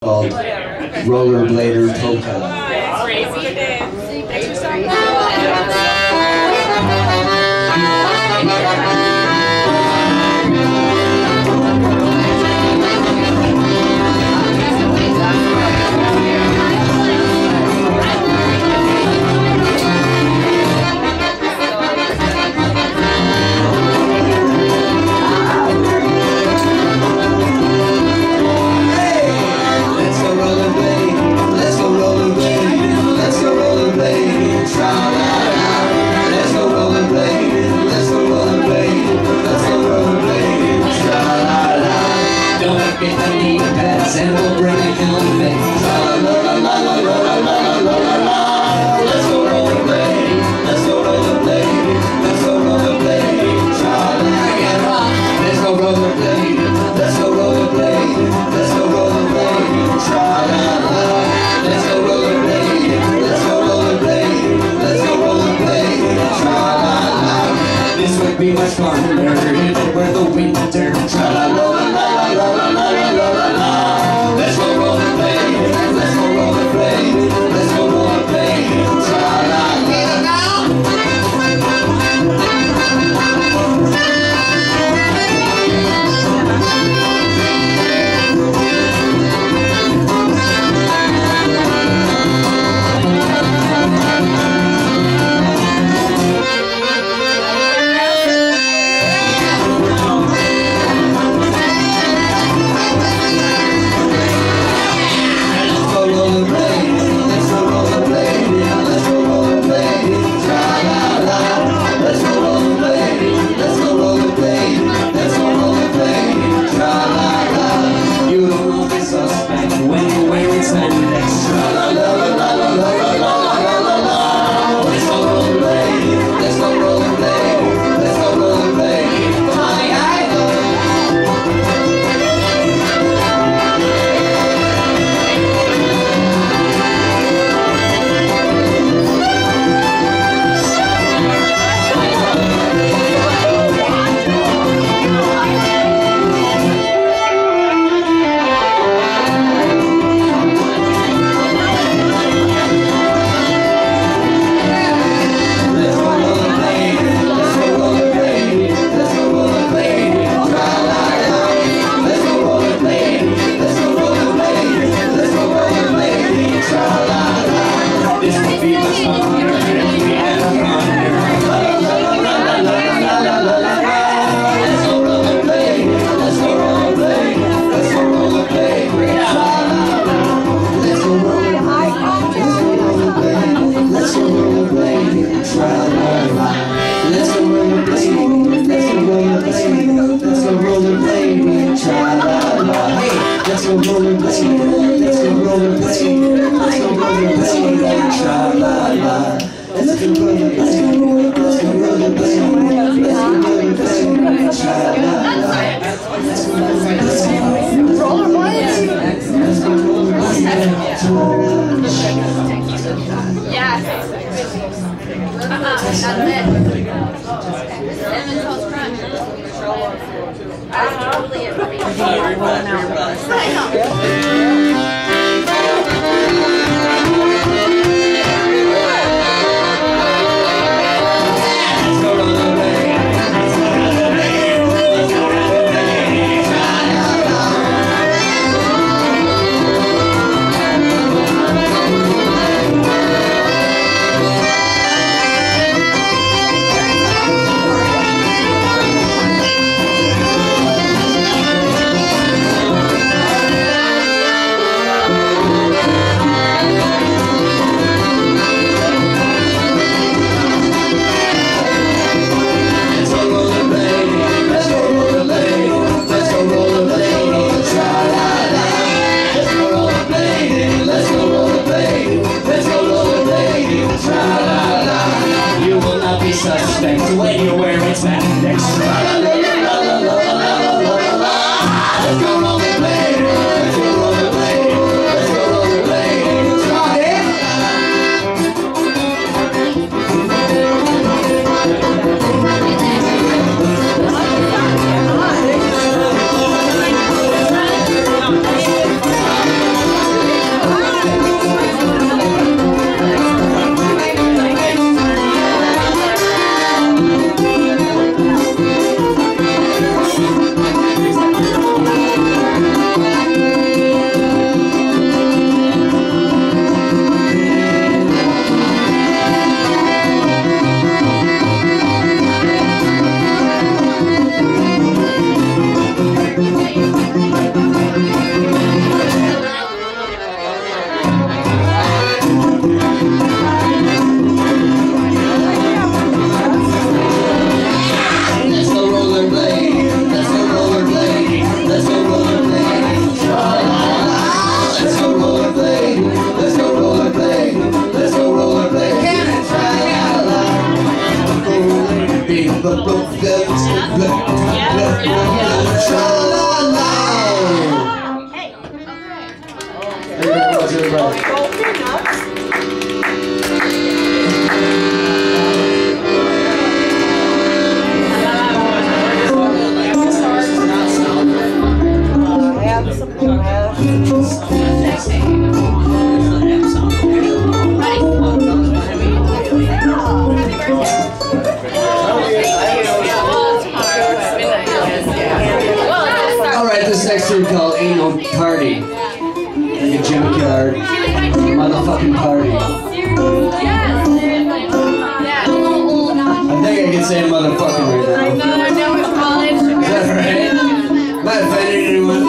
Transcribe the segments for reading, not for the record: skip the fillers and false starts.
called Rollerblader Polka. And we'll bring it home, baby. Let's go rollerblading, let's go rollerblading, let's go rollerblading, tra-la-la. Let's go rollerblading, let's go rollerblading, let's go rollerblading, tra-la-la. Let's go rollerblading, let's go rollerblading, let's go rollerblading, tra-la-la. This would be much funner if it were the winter, tra-la-la-la-la-la-la-la-la-la-la. Let's go rollerblading, let's go rollerblading, let's go rollerblading, tra-la-la. applause, everybody. Alright, this next tune called Ain't No Party. Like a junkyard motherfucking party. I think I can say motherfucking right now. Is that right? Am I offending anyone?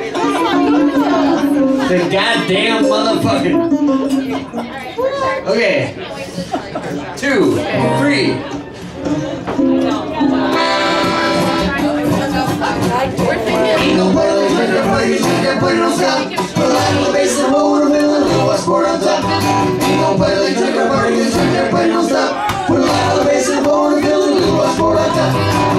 The goddamn motherfucking. Okay. 2, 3. Ain't no party, ain't no party, junkyard party, don't stop. Put a light on the bass and roll with a middle and a little washboard on top. Ain't no party, junkyard party, junkyard party, don't stop. Put a light on the bass and roll with a middle and a little washboard on top.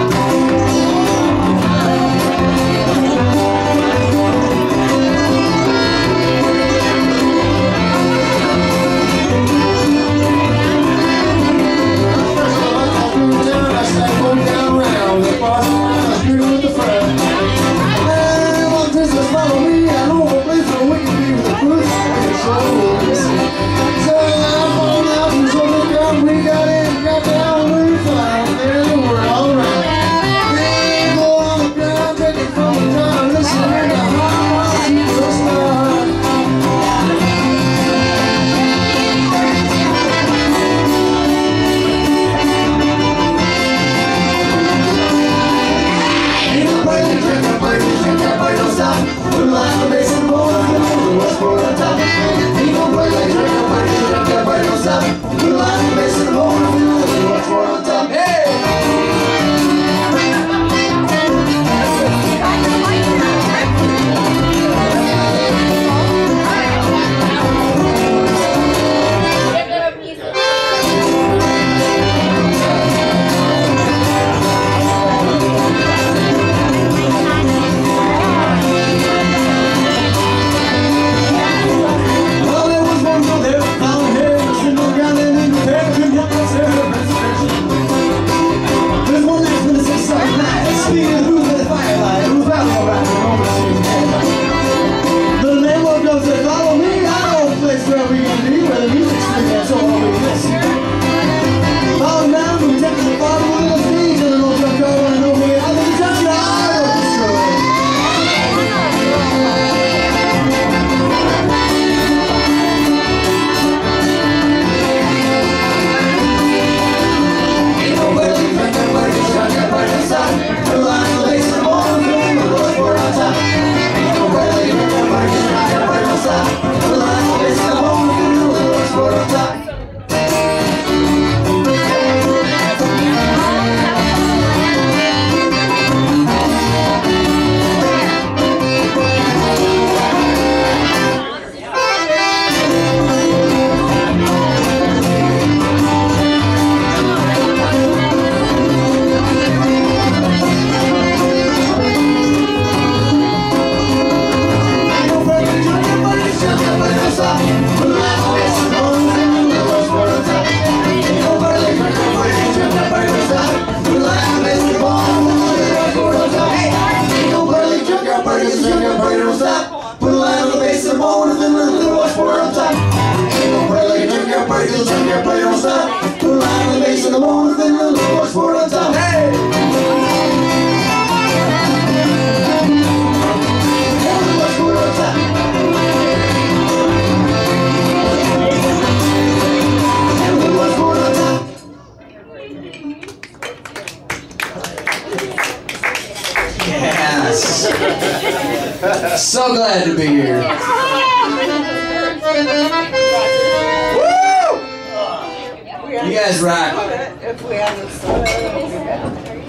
So glad to be here. Woo! You guys rock.